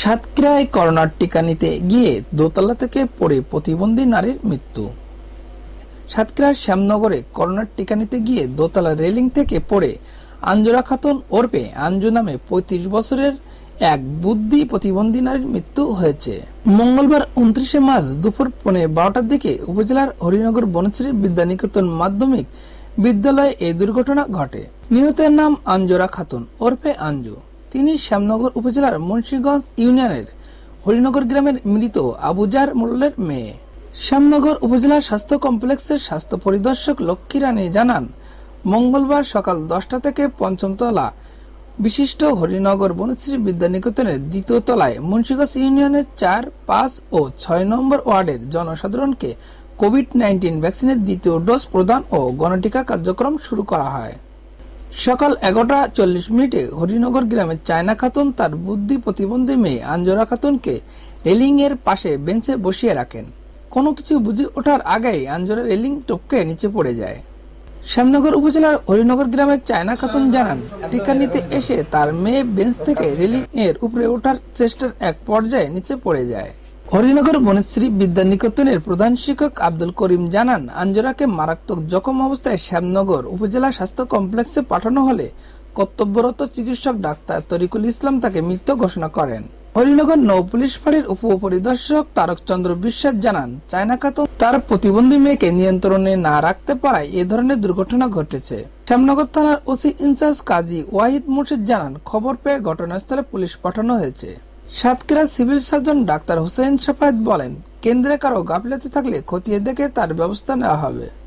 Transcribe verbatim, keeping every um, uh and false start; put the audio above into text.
সাতক্ষীরায় করোনার টিকা নিতে গিয়ে দোতলা থেকে পড়ে প্রতিবন্ধী নারীর মৃত্যু। সাতক্ষীরার শ্যামনগরে করোনার টিকা নিতে গিয়ে দোতলা রেলিং থেকে পড়ে আঞ্জুরা খাতুন ওরফে আঞ্জু নামে পঁয়ত্রিশ বছরের এক বুদ্ধি প্রতিবন্ধী নারীর মৃত্যু হয়েছে। মঙ্গলবার উনত্রিশে মার্চ দুপুর পৌনে বারোটার দিকে উপজেলার হরিনগর বনশ্রী বিদ্যানিকেতন মাধ্যমিক বিদ্যালয়ে এই দুর্ঘটনা ঘটে। নিহতের নাম আঞ্জুরা খাতুন ওরফে আঞ্জু। তিনি শ্যামনগর উপজেলার মুন্সিগঞ্জ ইউনিয়নের হরিনগর গ্রামের মৃত আবুজার মোল্লার মেয়ে। শ্যামনগর উপজেলা স্বাস্থ্য কমপ্লেক্সের স্বাস্থ্য পরিদর্শক লক্ষ্মী রানী জানান, মঙ্গলবার সকাল দশটা থেকে পঞ্চম তলা বিশিষ্ট হরিনগর বনশ্রী বিদ্যানিকেতনের দ্বিতীয় তলায় মুন্সিগঞ্জ ইউনিয়নের চার, পাঁচ ও ছয় নম্বর ওয়ার্ডের জনসাধারণকে কোভিড নাইন্টিন ভ্যাকসিনের দ্বিতীয় ডোজ প্রদান ও গণটিকা কার্যক্রম শুরু করা হয়। সকাল এগারোটা চল্লিশ মিনিটে হরিনগর গ্রামের চায়না খাতুন তার বুদ্ধি প্রতিবন্ধী মেয়ে আঞ্জুরা খাতুনকে রেলিং এর পাশে বেঞ্চে বসিয়ে রাখেন। কোনো কিছু বুঝে ওঠার আগেই আঞ্জুরা রেলিং টপকে নিচে পড়ে যায়। শ্যামনগর উপজেলার হরিনগর গ্রামের চায়না খাতুন জানান, টিকা নিতে এসে তার মেয়ে বেঞ্চ থেকে রেলিং এর উপরে ওঠার চেষ্টার এক পর্যায়ে নিচে পড়ে যায়। হরিনগর বনশ্রী বিদ্যানিকেতনের প্রধান শিক্ষক আব্দুল করিম জানান, আঞ্জুরাকে মারাত্মক জখম অবস্থায় শ্যামনগর উপজেলা স্বাস্থ্য কমপ্লেক্সে পাঠানো হলে কর্তব্যরত চিকিৎসক ডাক্তার তরিকুল ইসলাম তাকে মৃত ঘোষণা করেন। হরিনগর নৌ পুলিশ ফাঁড়ির উপপরিদর্শক তারক চন্দ্র বিশ্বাস জানান, চায়না খাতুন তার প্রতিবন্ধী মেয়েকে নিয়ন্ত্রণে না রাখতে পারায় এ ধরনের দুর্ঘটনা ঘটেছে। শ্যামনগর থানার ওসি ইনচার্জ কাজী ওয়াহিদ মুর্শিদ জানান, খবর পেয়ে ঘটনাস্থলে পুলিশ পাঠানো হয়েছে। Satkhira civil surgeon doctor Hossain Safayet বলেন, কেন্দ্রে কারো গাফিলতি থাকলে খতিয়ে দেখে তার ব্যবস্থা নেওয়া হবে।